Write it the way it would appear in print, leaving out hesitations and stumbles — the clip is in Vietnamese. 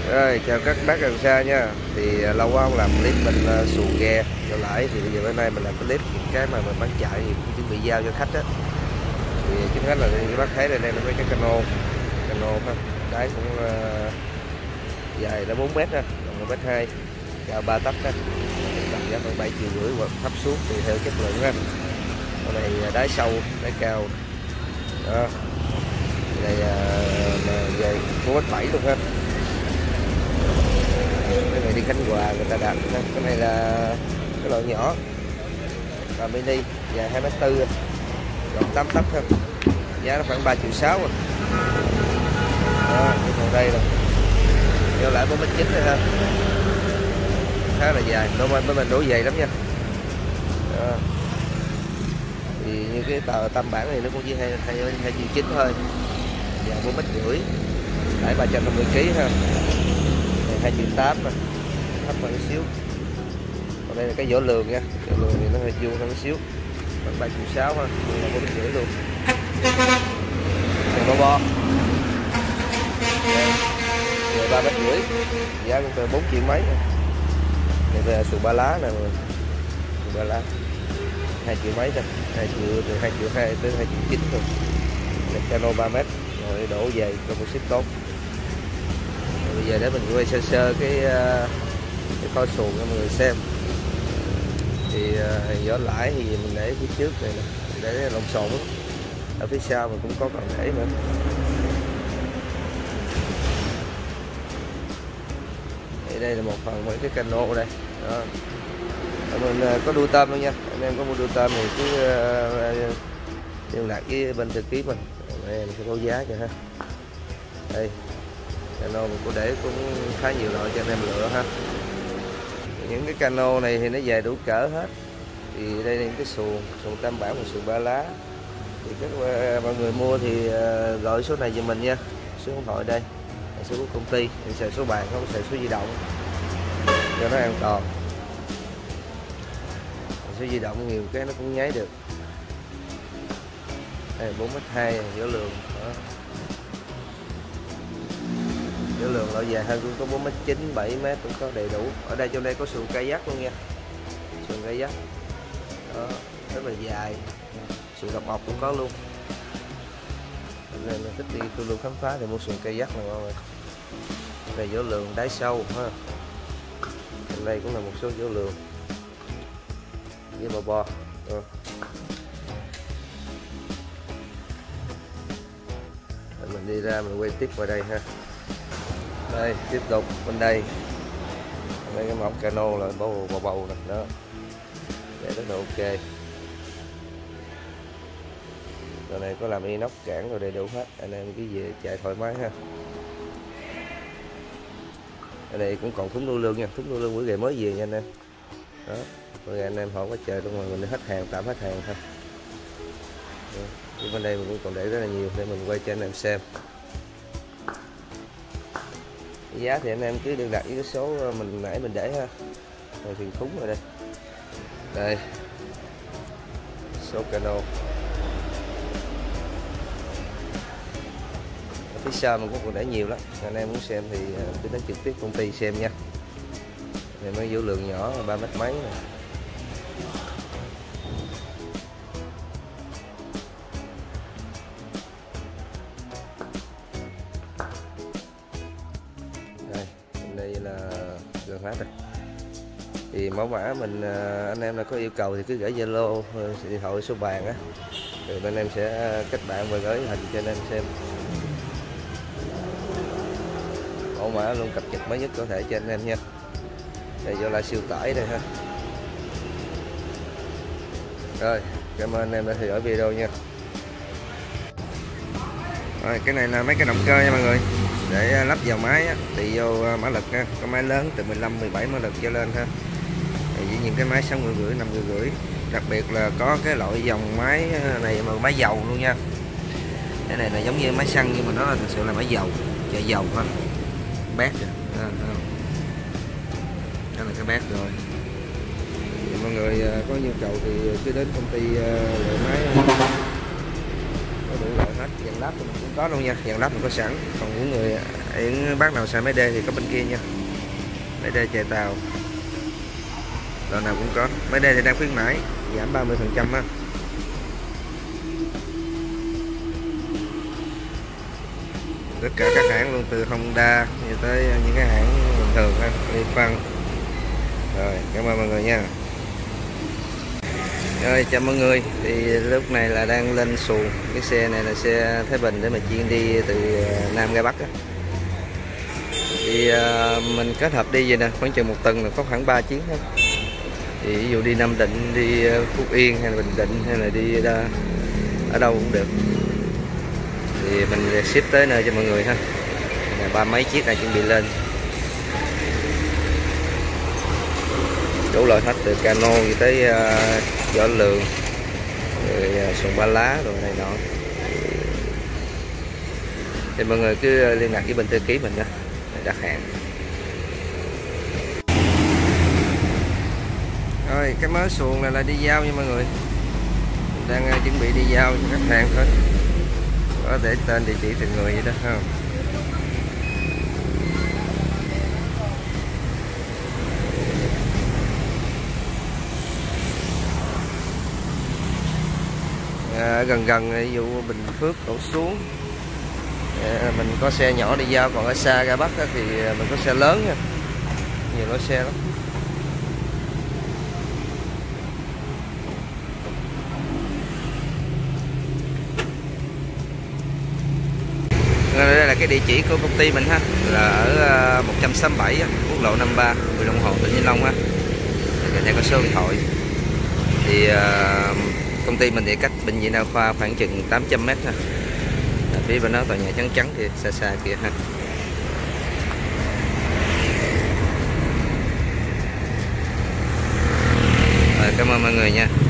Rồi chào các bác gần xa nha. Thì lâu quá không làm clip bên xuồng ghe trở lại, thì bây giờ bữa nay mình làm clip những cái mà mình bán chạy thì cũng chuẩn bị giao cho khách á. Thì trước hết là các bác thấy đây nó có cái cano ha, cái cũng dài nó 4 mét ha, 1m2, cao 3 tấc ha, tầm giá khoảng 7,5 triệu hoặc thấp xuống tùy theo chất lượng ha. Con này đáy sâu đáy cao đó. Đây về 4m7 luôn ha. Cái này đi Khánh Hòa người ta đặt, cái này là cái loại nhỏ và mini dài 2m4, rộng 8 tấc ha, giá nó khoảng 3,6 triệu rồi. Đó, còn đây là giao lại 4m9 rồi ha, khá là dài, nó mình đổ dày lắm nha. Đó. Thì như cái tờ tam bản này nó cũng chỉ 2,9 triệu thôi, dài 4m5, tải 350 kg ha. 2,8 triệu mà thấp hơn xíu. Còn đây là cái vỏ lường nha, vỏ lường thì nó hơi vuông hơn xíu, khoảng 3,6 triệu ha, là 4,5 triệu luôn. Đây bo rồi 3,5 mét, giá cũng từ 4 triệu mấy. Đây về xuồng ba lá nè, xuồng ba lá 2 triệu mấy thôi, 2 triệu, từ 2,2 triệu tới 2,9 triệu thôi. Đây cano 3 mét rồi đổ về cho một ship tốt. Bây giờ để mình quay sơ sơ cái kho xuồng cho mọi người xem. Thì vỏ lãi thì mình để phía trước này nè, để lộn xộn lắm. Ở phía sau mình cũng có còn để nữa. Thì đây là một phần mấy cái cano đây. Đó. Mình có đuôi tôm luôn nha, anh em có mua đuôi tôm thì cứ liên lạc với bên trực tiếp mình, em sẽ báo giá cho ha. Đây cano mình có để cũng khá nhiều loại cho anh em lựa ha. Những cái cano này thì nó về đủ cỡ hết. Thì đây là những cái xuồng tam bản và xuồng ba lá. Thì các mọi người mua thì gọi số này giùm mình nha, số điện thoại đây, số của công ty, mình xài số bàn không xài số di động cho nó an toàn. Số di động nhiều cái nó cũng nháy được. Đây 4m2 vỏ lường đó. Vỏ lường loại dài hơn cũng có 4m9, 7m cũng có đầy đủ. Ở đây trong đây có xuồng kayak luôn nha, xuồng kayak đó, rất là dài. Xuồng độc mộc cũng có luôn, nên là thích đi tôi luôn khám phá thì mua xuồng kayak này mọi người. Đây vỏ lường đáy sâu ha. Bên đây cũng là một số vỏ lường với bo. Mình đi ra mình quay tiếp qua đây ha. Đây tiếp tục bên đây cái mỏng cano là bầu nè đó, để rất là ok. Rồi này có làm inox cản rồi đầy đủ hết, anh em cứ về chạy thoải mái ha. Ở đây cũng còn thúng nuôi lương nha, thúng nuôi lương bữa ngày mới về nha anh em. Đó, bữa anh em họ có chờ trong rồi mình đi hết hàng, tạm hết hàng thôi. Bên đây mình cũng còn để rất là nhiều để mình quay cho anh em xem. Giá thì anh em cứ liên lạc với cái số mình nãy mình để ha. Rồi thuyền thúng rồi đây. Đây số cano. Ở phía sau mình cũng còn để nhiều lắm, anh em muốn xem thì cứ đến trực tiếp công ty xem nha. Này mới vỏ lường nhỏ 3 mét mấy nè. Đây là gần hết rồi. Thì mẫu mã mình anh em là có yêu cầu thì cứ gửi Zalo điện thoại số bàn á, rồi bên em sẽ kết bạn và gửi hình cho anh em xem. Mẫu mã luôn cập nhật mới nhất có thể cho anh em nha. Đây vô lại siêu tải đây ha. Rồi cảm ơn anh em đã theo dõi video nha. Rồi cái này là mấy cái động cơ nha mọi người, để lắp vào máy á, tùy vô mã lực ha. Có máy lớn từ 15, 17 mã lực trở lên ha. Với những cái máy 60,5, 50,5. Đặc biệt là có cái loại dòng máy này mà máy dầu luôn nha. Cái này là giống như máy xăng nhưng mà nó thực sự là máy dầu, chạy dầu ha. Bát rồi. Đó là cái bát rồi. Thì mọi người có nhu cầu thì cứ đến công ty lựa máy, có đủ loại hết. Dàn lắp mình cũng có luôn nha, dàn lắp mình có sẵn. Còn những người Những bác nào xài máy D thì có bên kia nha, máy D chạy tàu đoạn nào cũng có. Máy D thì đang khuyến mãi giảm 30% á. Tất cả các hãng luôn, từ Honda cho tới những cái hãng bình thường ha, đi phân. Rồi, cảm ơn mọi người nha. Rồi, chào mọi người. Thì lúc này là đang lên xuồng. Cái xe này là xe Thái Bình để mà chuyên đi từ Nam ra Bắc á. Thì mình kết hợp đi vậy nè, khoảng chừng một tuần là có khoảng 3 chuyến thôi. Thì ví dụ đi Nam Định, đi Phú Yên hay là Bình Định hay là đi ở đâu cũng được. Thì mình ship tới nơi cho mọi người ha. Là 30 mấy chiếc này chuẩn bị lên. Đủ loại hết, từ cano gì tới vỏ lường, rồi xuồng ba lá rồi này nọ. Thì mọi người cứ liên lạc với bên thư ký mình đó, đặt hàng. Rồi cái mớ xuồng này là đi giao nha mọi người, mình đang chuẩn bị đi giao cho khách hàng thôi, có để tên địa chỉ từng người vậy đó không. Gần gần ví dụ Bình Phước đổ xuống mình có xe nhỏ đi giao, còn ở xa ra Bắc thì mình có xe lớn nha, nhiều loại xe lắm. Đây là cái địa chỉ của công ty mình ha, là ở 167 quốc lộ 53 huyện Long Hồ, tỉnh Vĩnh Long ha. Gần đây có số điện thoại. Thì công ty mình thì cách bệnh viện Đa khoa khoảng chừng 800 m ha. Phía bên đó tòa nhà trắng trắng thì xa xa kìa ha. Rồi, cảm ơn mọi người nha.